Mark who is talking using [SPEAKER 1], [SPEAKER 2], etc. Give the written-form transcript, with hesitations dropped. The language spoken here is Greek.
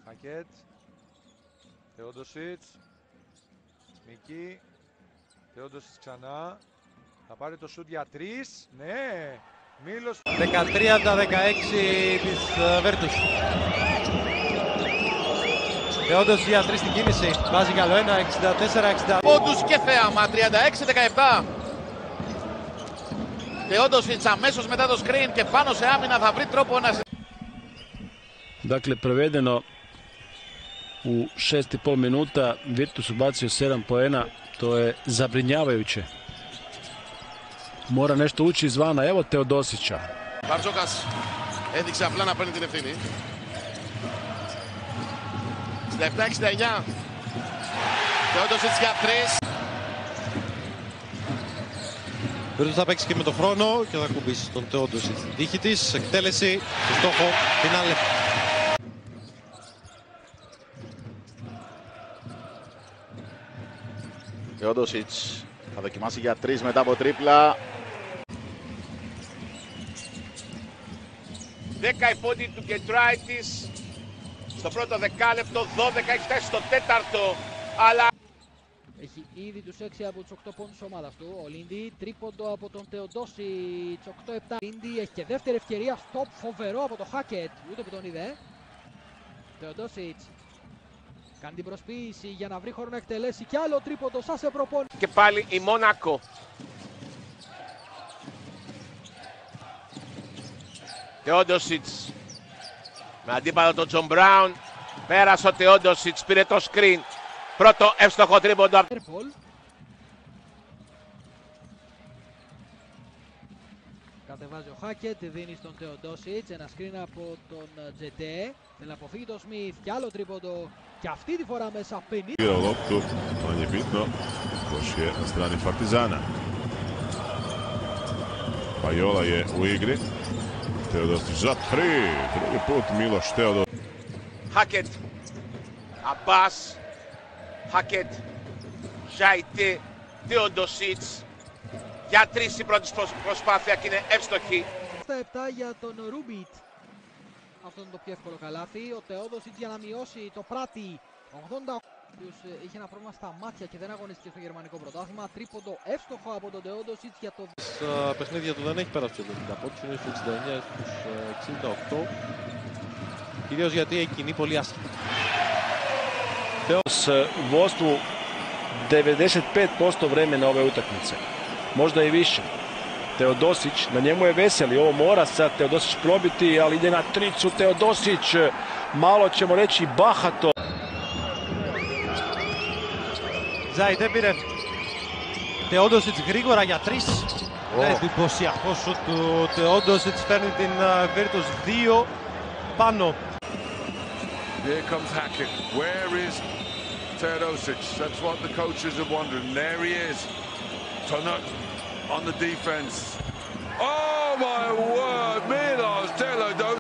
[SPEAKER 1] Χάκετ. Θεόντοσιτς. Μίκη. Θεόντοσιτς ξανά. Θα πάρει το σούτ για 3. Ναι. Μήλος.
[SPEAKER 2] 13-16 της Βέρτους. Θεόντος για 3 στην κίνηση. Βάζει καλό ένα. 64-60.
[SPEAKER 3] Πόντους και θέαμα. 36-17. Θεόντοσιτς αμέσως μετά το screen και πάνω σε άμυνα θα βρει τρόπο να...
[SPEAKER 4] Dakle, prevedeno u 6,5 minuta Virtus ubacio 7 poena, to je zabrinjavajuće. Mora nešto ući izvana, evo Teodosića.
[SPEAKER 3] Μπαρτζόκας έδειξε απλά να παίρνει την ευθύνη. 67-69. Θεόντοσιτς για 3.
[SPEAKER 2] Βέρτους θα παίξει και με τον χρόνο και θα κουμπίσει τον Θεόντοσιτς στην τύχη της. Εκτέλεση, στο στόχο, φινάλε.
[SPEAKER 3] Θεόντοσιτς θα δοκιμάσει για 3 μετά από τρίπλα. 10 η πόντη του Γκετράιτης στο πρώτο δεκάλεπτο, 12 έχει φτάσει στο τέταρτο, αλλά...
[SPEAKER 5] Έχει ήδη τους 6 από τους 8 πόντους της ομάδας του. Ο Λίντι, τρίποντο από τον Θεοντόσιτς, 8-7. Λίντι έχει και δεύτερη ευκαιρία, στοπ φοβερό από το Χάκετ, ούτε που τον είδε. Θεοντόσιτς κάνει την προσποίηση για να βρει χώρο να εκτελέσει κι άλλο τρίποντο σαν σε προπόνηση.
[SPEAKER 3] Και πάλι η Μόνακο. Θεόντοσιτς με αντίπαλο τον Τζον Μπράουν. Πέρασε ο Θεόντοσιτς, πήρε το screen. Πρώτο εύστοχο τρίποντο.
[SPEAKER 5] Κατεβάζει ο Χάκετ, δίνει στον Θεοντόσιτς, ένα screen από τον Τζετέ. Θέλει να αποφύγει τον Σμιθ, κι άλλο τρίποντο. Και αυτή τη φορά μέσα 50.
[SPEAKER 6] Loptu, manje bitno, koš je na strani Partizana. Pajola je u igri. Teodosić za 3, drugi put Miloš Teodosić.
[SPEAKER 3] Χάκετ, Αμπάς, Χάκετ, Ζάιτε, Θεόντοσιτς. Για 3 η πρώτη προσπάθεια και είναι εύστοχη.
[SPEAKER 5] 7 για τον Ρούμπιτ. Αυτό είναι το πιο εύκολο καλάθι. Ο Θεόντοσιτς για να μειώσει το πράτη. 88. Είχε ένα πρόβλημα στα μάτια και δεν αγωνίστηκε στο γερμανικό πρωτάθλημα. Τρίποντο εύστοχο από τον Θεόντοσιτς για το...
[SPEAKER 2] Στα παιχνίδια του δεν έχει περάσει τους 70 πόντους, είναι στους 69, στους 68. Κυρίως γιατί έχει κινεί πολύ άσχημα.
[SPEAKER 4] S u vodstvu 95% vremena ove utakmice, možda i više. Teodosić, na njemu je Veseli, ovo mora sad Teodosić probiti, ali ide na tricu Teodosić, malo ćemo reći bahato.
[SPEAKER 2] Ζάιτε πήρε Θεόντοσιτς γρήγορα για 3. Εντυπωσιακό σουτ του Θεόντοσιτς, φέρνει την Βέρτους 2 πάνω.
[SPEAKER 6] Here comes Hackett. Where is Teodosić? That's what the coaches are wondering. There he is. Tunut on the defense. Oh my word, me!